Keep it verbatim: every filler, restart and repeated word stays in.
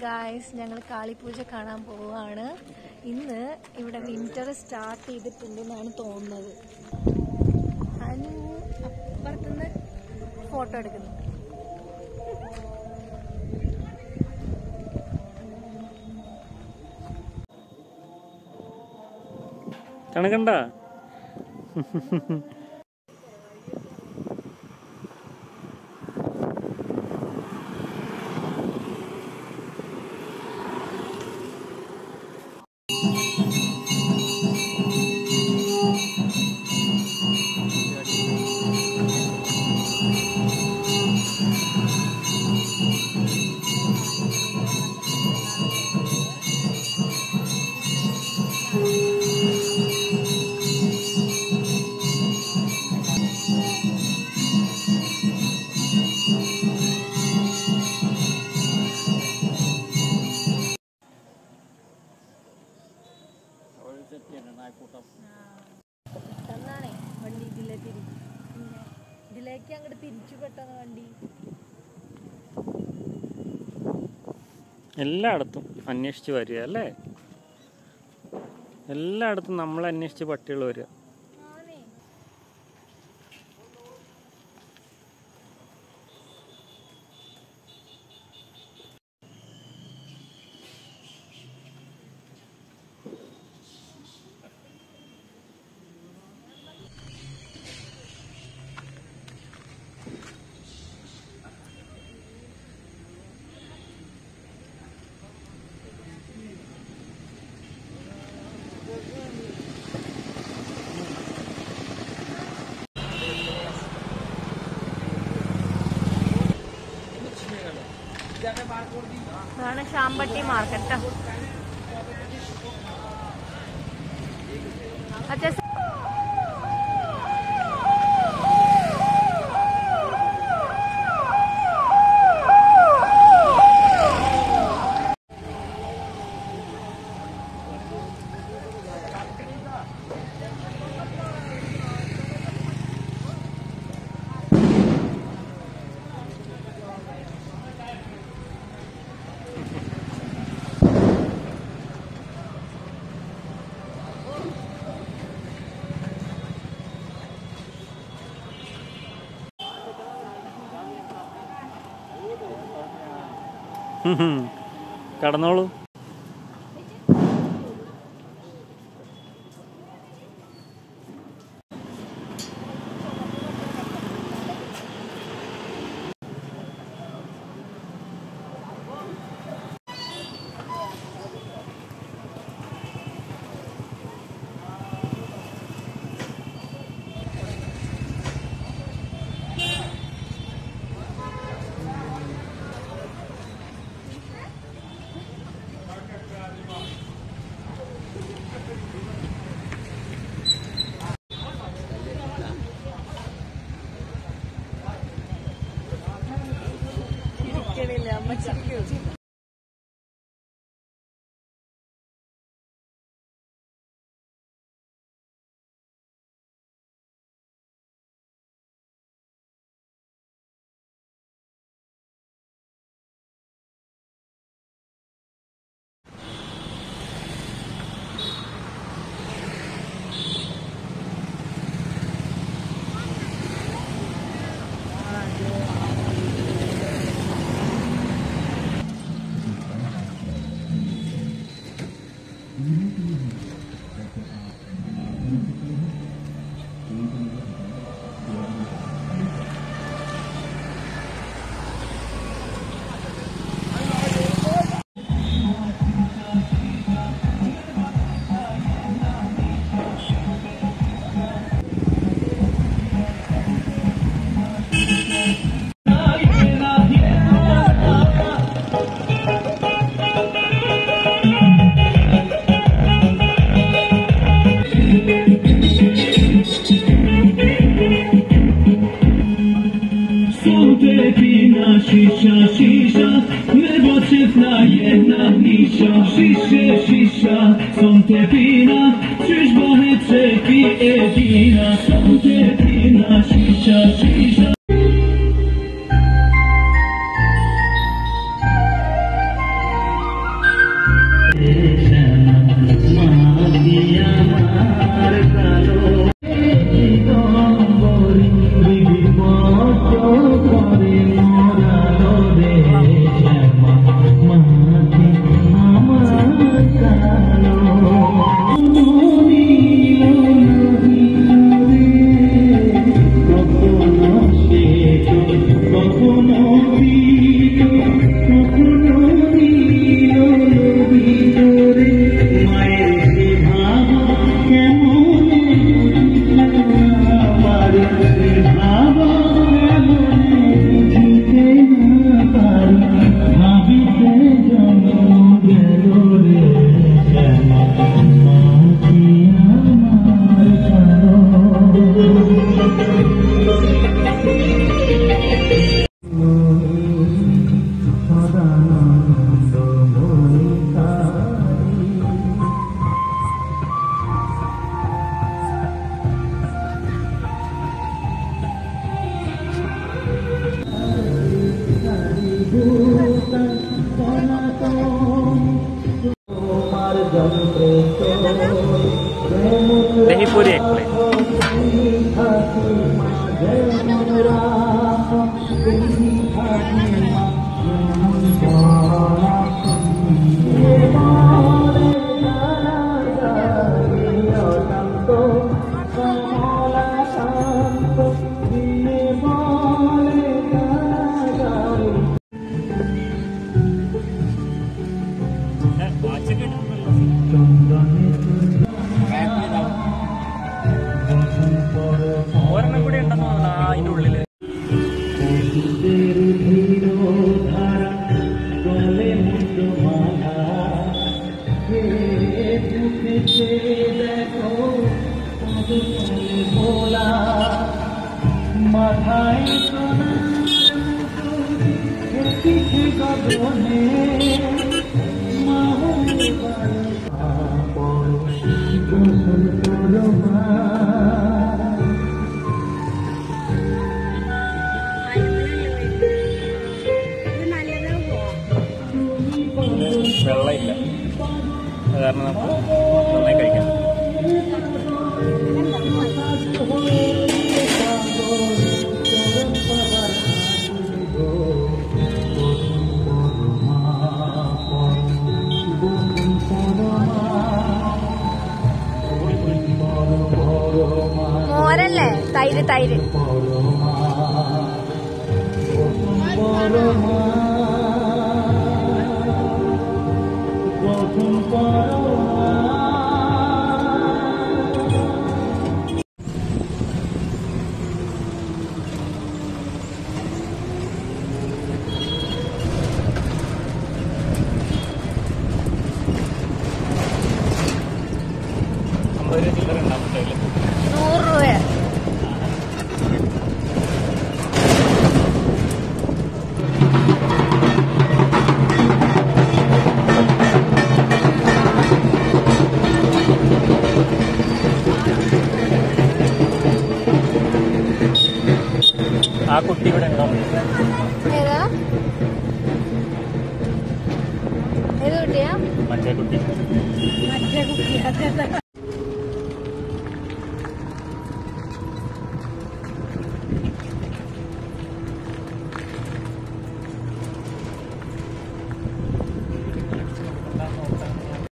Guys, ഞങ്ങൾ കാളിപൂജ കാണാൻ പോവുകയാണ്. ഇന്ന് ഇവിടെ വിന്റർ സ്റ്റാർട്ട് ചെയ്തിട്ടുണ്ടെന്നാണ് തോന്നുന്നത്. അനു അപ്പുറത്തുനിന്ന് ഫോട്ടോ എടുക്കുന്നു. കണക്കണ്ട പെട്ടെന്നാണേ വണ്ടി ഇതിലെ തിരി ഇതിലേക്ക് അങ്ങോട്ട് തിരിച്ചു പെട്ടെന്ന് വണ്ടി. എല്ലായിടത്തും അന്വേഷിച്ച് വരിക അല്ലേ? എല്ലായിടത്തും നമ്മൾ അന്വേഷിച്ച് പട്ടികൾ വരിക. ഇതാണ് ശാമ്പട്ടി മാർക്കറ്റ്. അച്ഛാ കടന്നോളൂ. Shisha, shisha, nebo cifna jedna nisha. Shisha, shisha, som te pina, qysh bëhet se pi e dina. Som te pina, shisha, shisha. दही पूरी एक प्लेट। ഒരെണ്ണം കൂടി ഉണ്ടെന്ന് തോന്നുന്നു അതിൻ്റെ ഉള്ളില്. വെള്ളമില്ല, അത് കാരണം നമുക്ക് നന്നായി കഴിക്കാം. മോരല്ലേ? തൈര് തൈര് അമ്പത് രൂപ ചില്ലറ ഉണ്ടാവും. നൂറ് രൂപ. ആ കുട്ടി ഇവിടെ ഉണ്ടാവും. ഏതാ ഏത് കുട്ടിയാ? മറ്റേ കുട്ടി മറ്റേ കുട്ടി.